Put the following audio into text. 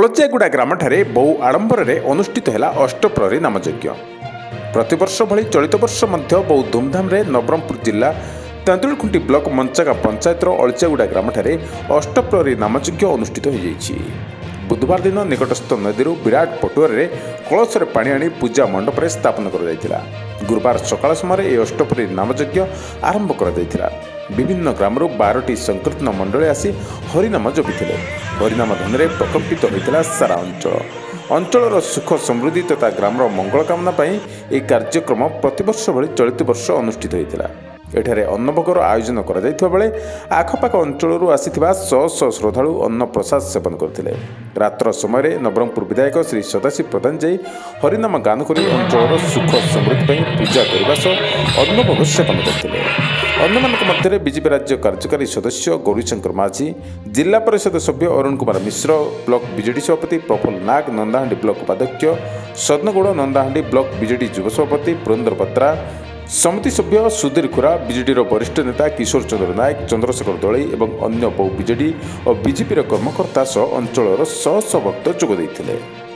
ଅଳଚିଆଗୁଡ଼ା ଗ୍ରାମଠାରେ ବହୁ ଆଡ଼ମ୍ବରରେ ଅନୁଷ୍ଠିତ ହେଲା ଅଷ୍ଟପ୍ରହରୀ ନାମଯଜ୍ଞ। ପ୍ରତିବର୍ଷ ଭଳି ଚଳିତ ବର୍ଷ ମଧ୍ୟ ବହୁ ଧୁମ୍ଧାମ୍ରେ ନବରଙ୍ଗପୁର ଜିଲ୍ଲା ତେନ୍ତୁଳିଖୁଣ୍ଟି ବ୍ଲକ ମଞ୍ଚାଗାଁ ପଞ୍ଚାୟତର ଅଳଚିଆଗୁଡ଼ା ଗ୍ରାମଠାରେ ଅଷ୍ଟପ୍ରହରୀ ନାମଯଜ୍ଞ ଅନୁଷ୍ଠିତ ହୋଇଯାଇଛି। ବୁଧବାର ଦିନ ନିକଟସ୍ଥ ନଦୀରୁ ବିରାଟ ପଟୁଆରରେ କଳସରେ ପାଣି ଆଣି ପୂଜା ମଣ୍ଡପରେ ସ୍ଥାପନ କରାଯାଇଥିଲା। ଗୁରୁବାର ସକାଳ ସମୟରେ ଏହି ଅଷ୍ଟପ୍ରହରୀ ନାମଯଜ୍ଞ ଆରମ୍ଭ କରାଯାଇଥିଲା। ବିଭିନ୍ନ ଗ୍ରାମରୁ 12ଟି ସଂକୀର୍ତ୍ତନ ମଣ୍ଡଳୀ ଆସି ହରିନାମ ଜପିଥିଲେ। ହରିନାମ ଧ୍ୱନିରେ ପ୍ରକମ୍ପିତ ହୋଇଥିଲା ସାରା ଅଞ୍ଚଳର ସୁଖ ସମୃଦ୍ଧି ତଥା ଗ୍ରାମର ମଙ୍ଗଳ କାମନା ପାଇଁ ଏହି କାର୍ଯ୍ୟକ୍ରମ ପ୍ରତିବର୍ଷ ଭଳି ଚଳିତ ବର୍ଷ ଅନୁଷ୍ଠିତ ହୋଇଥିଲା। ଏଠାରେ ଅନ୍ନଭୋଗର ଆୟୋଜନ କରାଯାଇଥିବା ବେଳେ ଆଖପାଖ ଅଞ୍ଚଳରୁ ଆସିଥିବା ଶହ ଶହ ଶ୍ରଦ୍ଧାଳୁ ଅନ୍ନ ପ୍ରସାଦ ସେବନ କରିଥିଲେ। ରାତ୍ର ସମୟରେ ନବରଙ୍ଗପୁର ବିଧାୟକ ଶ୍ରୀ ସଦାଶିବ ପ୍ରଧାନ ଯାଇ ହରିନାମ ଗାନ କରି ଅଞ୍ଚଳର ସୁଖ ସମୃଦ୍ଧି ପାଇଁ ପୂଜା କରିବା ସହ ଅନ୍ନଭୋଗ ସେବନ କରିଥିଲେ। ଅନ୍ୟମାନଙ୍କ ମଧ୍ୟରେ ବିଜେପି ରାଜ୍ୟ କାର୍ଯ୍ୟକାରୀ ସଦସ୍ୟ ଗୌରୀଶଙ୍କର ମାଝୀ, ଜିଲ୍ଲା ପରିଷଦ ସଭ୍ୟ ଅରୁଣ କୁମାର ମିଶ୍ର, ବ୍ଲକ ବିଜେଡି ସଭାପତି ପ୍ରଫୁଲ୍ଲ ନାଗ, ନନ୍ଦାହାଣ୍ଡି ବ୍ଲକ ଉପାଧ୍ୟକ୍ଷ ସଦନଗୌଡ଼, ନନ୍ଦାହାଣ୍ଡି ବ୍ଲକ ବିଜେଡି ଯୁବ ସଭାପତି ପୁରନ୍ଦର ବତ୍ରା, ସମିତି ସଭ୍ୟ ସୁଧୀର ଖୁରା, ବିଜେଡିର ବରିଷ୍ଠ ନେତା କିଶୋର ଚନ୍ଦ୍ର ନାୟକ, ଚନ୍ଦ୍ରଶେଖର ଦଳେଇ ଏବଂ ଅନ୍ୟ ବହୁ ବିଜେଡି ଓ ବିଜେପିର କର୍ମକର୍ତ୍ତା ସହ ଅଞ୍ଚଳର ଶହ ଶହ ଭକ୍ତ ଯୋଗ ଦେଇଥିଲେ।